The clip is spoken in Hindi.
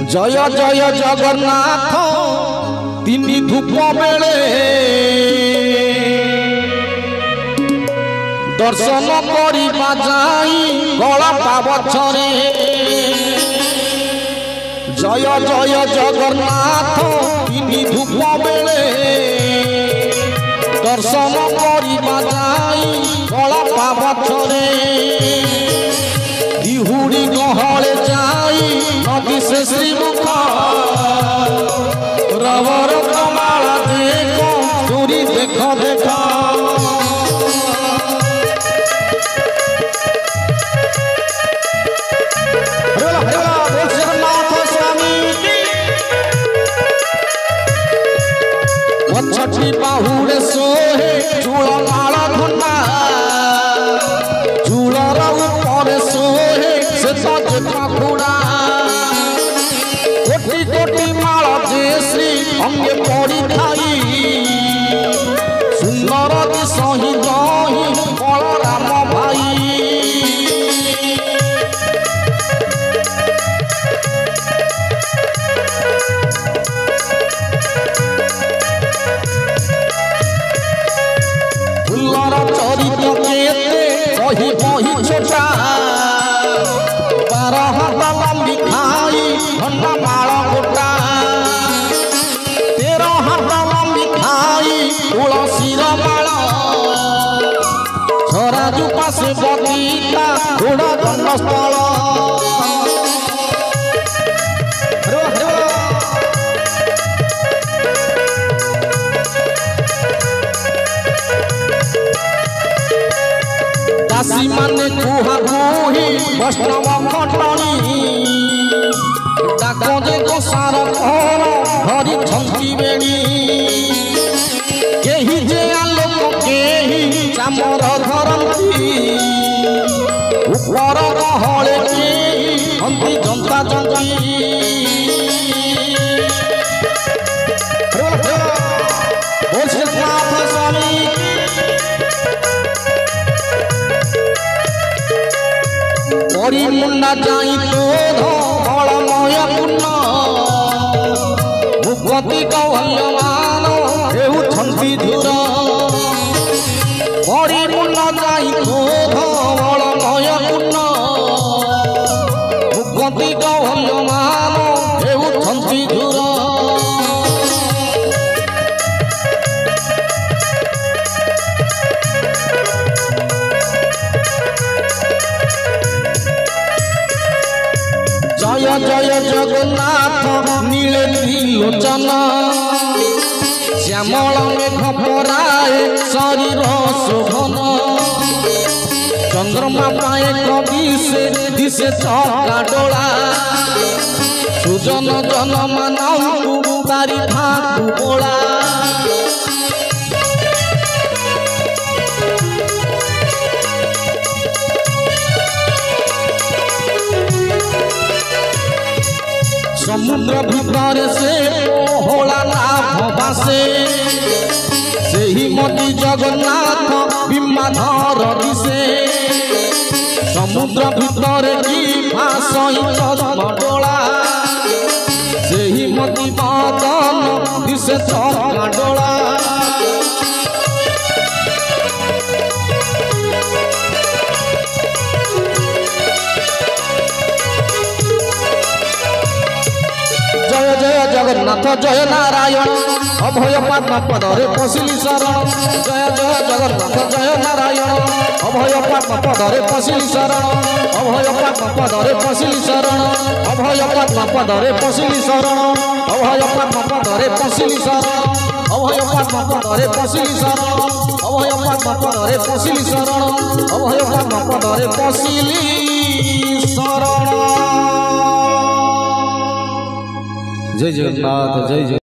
जय जय जगन्नाथ तीन धूप बेले दर्शन करिबा जाई गला पावछरे। जय जय जगन्नाथ तीन धूप बेले दर्शन करिबा जाई गला पावछरे। दिहुड़ी गहले जाई नदी से श्रीमुख रवर कमाला देखो चोरी देखो देखो। छठी बाहुड़े सोहे चूड़ माला धुना चूड़र ऊपर सोहे से सज पाखुड़ा। कोटि कोटि माला जे श्री अंगे पड़ी खाई सुंदर दिशही जही बलराम भाई। चरित्र केते कही बही छोटा 12 हाथ लंबी खाई घंटा माल गोटा 13 हाथ लंबी खाई तुलसीर माल छराजु पासे बगीचा घोड़ा दंडस्थल। दासी माने कुहा कुही वैष्णव खटणी डाक जे गोसार घर हरि छंकी बेणी। केही जे आलोक केही चामर धरती ऊपर गहले केही हंती जनता जंती। परी मुंडा जाई तो धमय पुण्य भूपति कौहल्यमान हेउछंती धूर। परी मुंडा जाई तो धमय पुण्य भूपति कौहल्यमान हेउछंती धूर। जय जय जगन्नाथ नीले त्रिलोचन श्यामल मेघ पराए शरीर शोभन। चंद्रमा पाए कवि से दिशे चका डोला सुजन जन मानव तारी भाकु बोला। समुद्र भीतर से होला नाभ भासे सेही मती जगन्नाथ बिम्बाधर दिसे। समुद्र भीतर की भासई चंद्रडोला सेही मती बदन दिसे चका डोला। जय जय जगन्नाथ जय नारायण अभय पद्म पदरे पशिली शरण। जय जय जगन्नाथ जय नारायण अभय पद्म पदरे पशिली शरण। अभय पद्म पदरे पशिली शरण अभय पद्म पदरे पशिली शरण अभय पद्म पदरे पशिली शरण अभय पद्म पदरे पशिली शरण अभय पद्म पदरे पशिली शरण अभय पद्म पदरे पशिली शरण। जय जगन्नाथ जय जय।